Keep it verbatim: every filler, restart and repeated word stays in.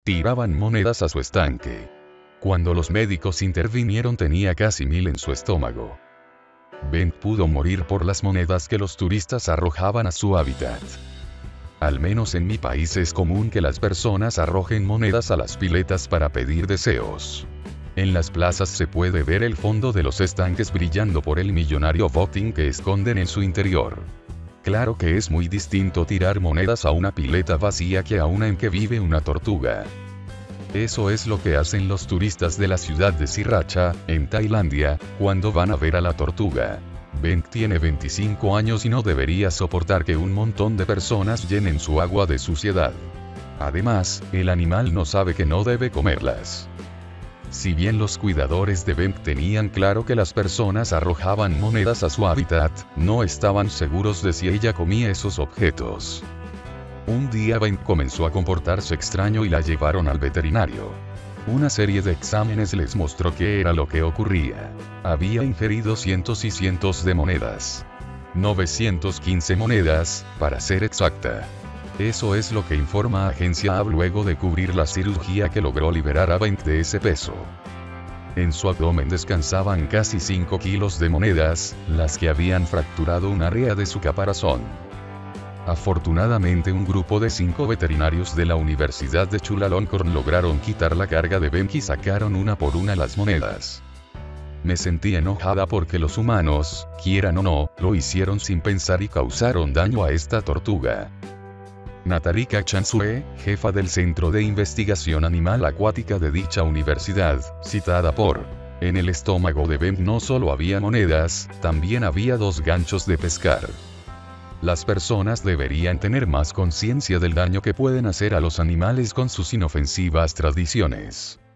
Tiraban monedas a su estanque. Cuando los médicos intervinieron tenía casi mil en su estómago. Ben pudo morir por las monedas que los turistas arrojaban a su hábitat. Al menos en mi país es común que las personas arrojen monedas a las piletas para pedir deseos. En las plazas se puede ver el fondo de los estanques brillando por el millonario botín que esconden en su interior. Claro que es muy distinto tirar monedas a una pileta vacía que a una en que vive una tortuga. Eso es lo que hacen los turistas de la ciudad de Sriracha, en Tailandia, cuando van a ver a la tortuga. Ben tiene veinticinco años y no debería soportar que un montón de personas llenen su agua de suciedad. Además, el animal no sabe que no debe comerlas. Si bien los cuidadores de Ben tenían claro que las personas arrojaban monedas a su hábitat, no estaban seguros de si ella comía esos objetos. Un día Ben comenzó a comportarse extraño y la llevaron al veterinario. Una serie de exámenes les mostró qué era lo que ocurría. Había ingerido cientos y cientos de monedas. novecientas quince monedas, para ser exacta. Eso es lo que informa Agencia A B luego de cubrir la cirugía que logró liberar a Ben de ese peso. En su abdomen descansaban casi cinco kilos de monedas, las que habían fracturado un área de su caparazón. Afortunadamente un grupo de cinco veterinarios de la Universidad de Chulalongkorn lograron quitar la carga de Ben y sacaron una por una las monedas. Me sentí enojada porque los humanos, quieran o no, lo hicieron sin pensar y causaron daño a esta tortuga. Natarika Chansue, jefa del Centro de Investigación Animal Acuática de dicha universidad, citada por: en el estómago de Ben no solo había monedas, también había dos ganchos de pescar. Las personas deberían tener más conciencia del daño que pueden hacer a los animales con sus inofensivas tradiciones.